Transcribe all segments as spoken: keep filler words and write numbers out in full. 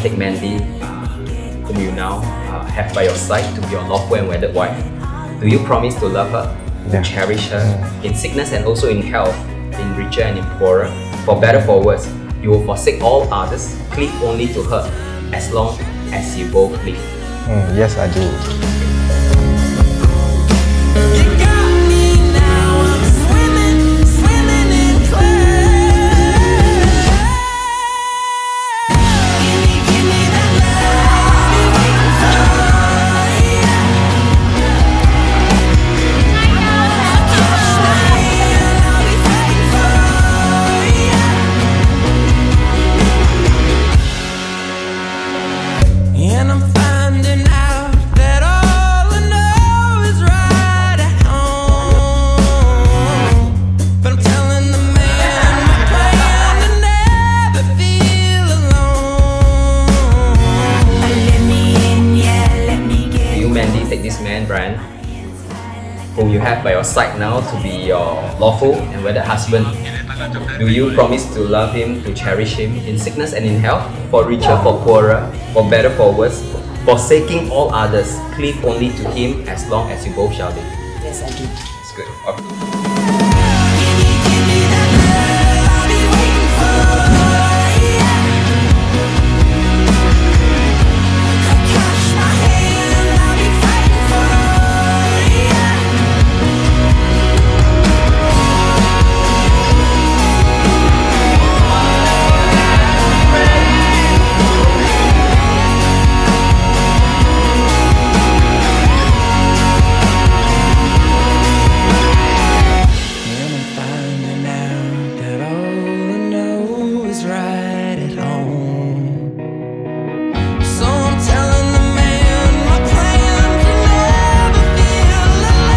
take Mandy, whom you now uh, have by your side, to be your lawful and wedded wife. Do you promise to love her, Yeah. to cherish her, in sickness and also in health, in richer and in poorer, for better for worse? You will forsake all others, cleave only to her, as long as you both live. Mm, yes, I do. And I'm finding out that all I know is right at home. But I'm telling the man we're praying to never feel alone. Let me in, yeah, let me get. Do you, Mandy, take this man, Brian, whom you have by your side now, to be your lawful and wedded husband? Do you promise to love him, to cherish him, in sickness and in health, for richer, for poorer, for better, for worse, forsaking all others, cleave only to him as long as you both shall live? Yes, I do. It's good. Okay. Right at home. So I'm telling the man my plan can never feel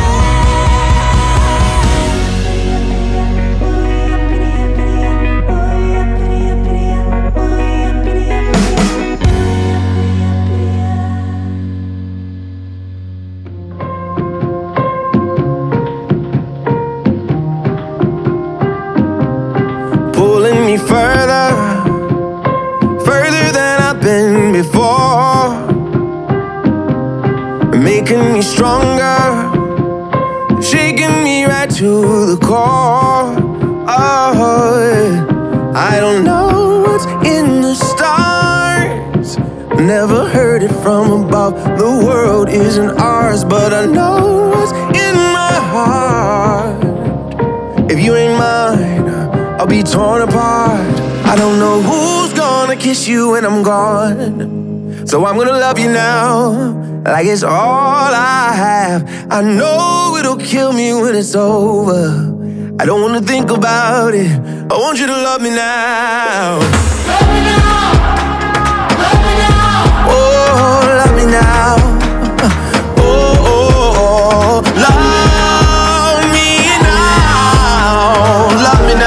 alone. Pulling me further, further than I've been before, making me stronger, shaking me right to the core. Oh, yeah. I don't know what's in the stars, never heard it from above. The world isn't ours, but I know what's in my heart. If you ain't mine, I'll be torn apart. I don't know who's gonna kiss you when I'm gone, so I'm gonna love you now, like it's all I have. I know it'll kill me when it's over. I don't wanna think about it. I want you to love me now. Love me now. Love me now. Oh, love me now. Oh, oh, oh. Love me now. Love me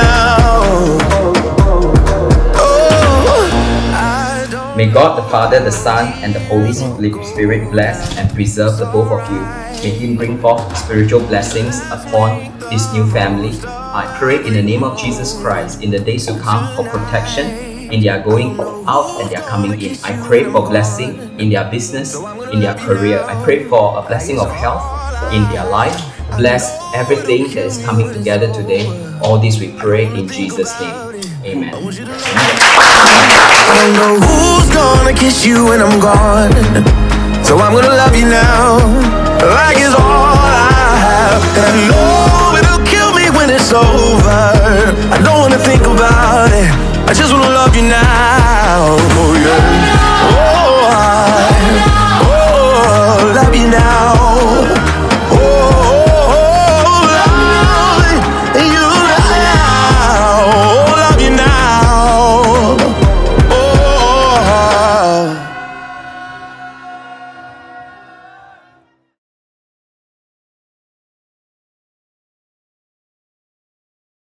now. May God the Father, the Son, and the Holy Spirit bless and preserve the both of you. May Him bring forth spiritual blessings upon this new family. I pray in the name of Jesus Christ in the days to come for protection in their going out and their coming in. I pray for blessing in their business, in their career. I pray for a blessing of health in their life. Bless everything that is coming together today. All this we pray in Jesus' name. Amen. I don't know who's gonna kiss you when I'm gone, so I'm gonna love you now, like it's all I have. And I know it'll kill me when it's over. I don't wanna think about it, I just wanna love you now.